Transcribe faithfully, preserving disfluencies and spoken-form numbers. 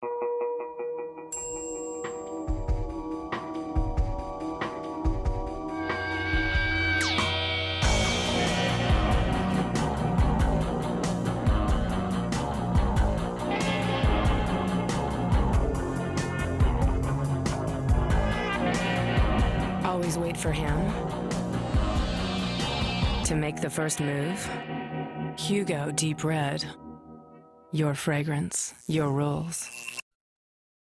Always wait for him to make the first move. Hugo Deep Red. Your fragrance, your rules.